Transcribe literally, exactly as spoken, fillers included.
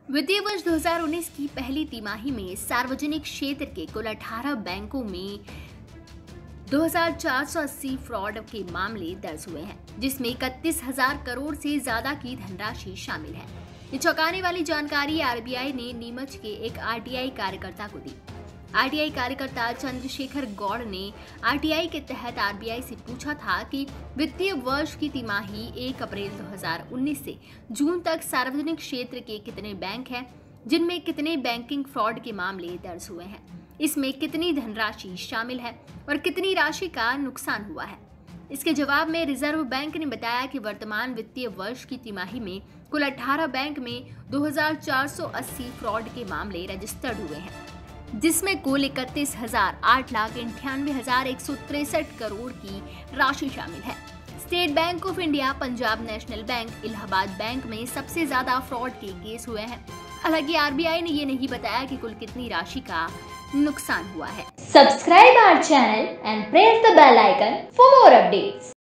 वित्तीय वर्ष दो हज़ार उन्नीस की पहली तिमाही में सार्वजनिक क्षेत्र के कुल अठारह बैंकों में दो हज़ार चार सौ अस्सी फ्रॉड के मामले दर्ज हुए हैं, जिसमें इकतीस हजार करोड़ से ज्यादा की धनराशि शामिल है। ये चौंकाने वाली जानकारी आरबीआई ने नीमच के एक आरटीआई कार्यकर्ता को दी। आरटीआई कार्यकर्ता चंद्रशेखर गौड़ ने आरटीआई के तहत आरबीआई से पूछा था कि वित्तीय वर्ष की तिमाही एक अप्रैल दो हज़ार उन्नीस से जून तक सार्वजनिक क्षेत्र के कितने बैंक हैं, जिनमें कितने बैंकिंग फ्रॉड के मामले दर्ज हुए हैं, इसमें कितनी धनराशि शामिल है और कितनी राशि का नुकसान हुआ है। इसके जवाब में रिजर्व बैंक ने बताया कि वर्तमान वित्तीय वर्ष की तिमाही में कुल अठारह बैंक में दो हज़ार चार सौ अस्सी फ्रॉड के मामले रजिस्टर्ड हुए हैं, जिसमें कुल इकतीस हजार आठ लाख अंठानवे हजार एक सौ तिरसठ करोड़ की राशि शामिल है। State Bank of India, Punjab National Bank, Allahabad Bank में सबसे ज्यादा फ्रॉड के केस हुए हैं। हालांकि आरबीआई ने ये नहीं बताया कि कुल कितनी राशि का नुकसान हुआ है। Subscribe our channel and press the bell icon for more updates.